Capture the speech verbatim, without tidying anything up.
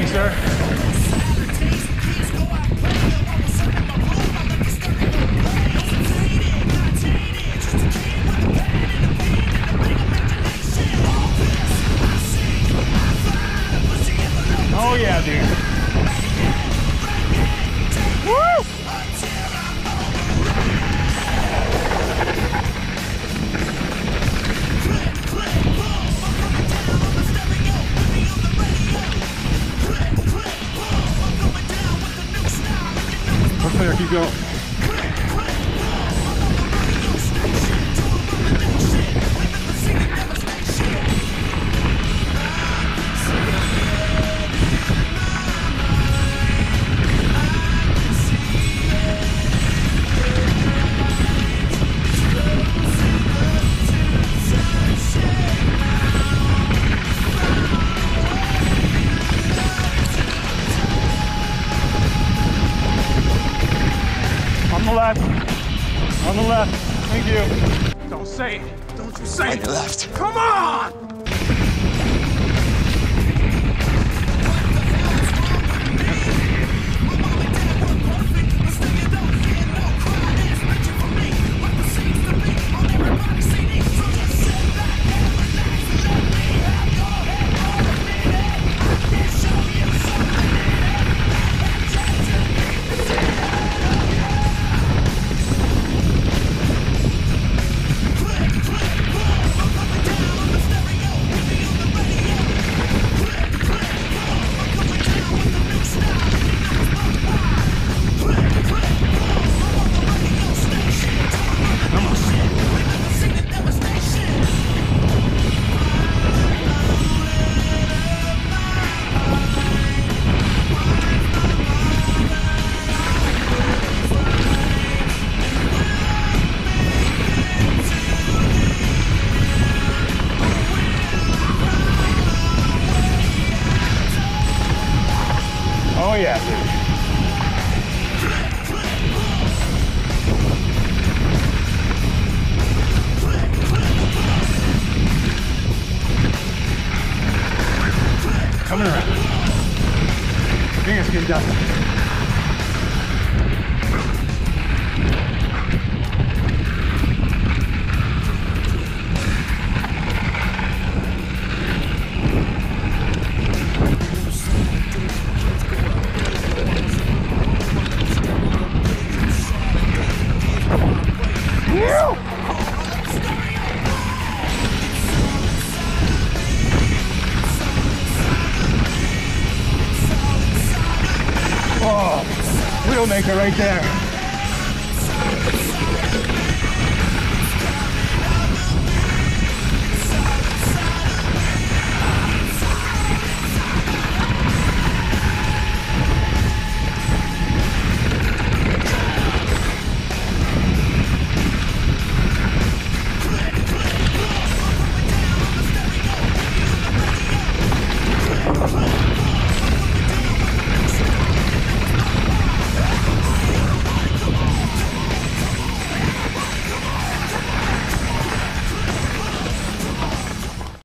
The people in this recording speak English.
evening, sir. Oh yeah, dude. Woo! Let's clear, keep going. On the left. On the left. Thank you. Don't say it. Don't you say it. On your left. Come on! Oh yeah, dude. Coming around. Fingers get done. Oh, Widowmaker right there.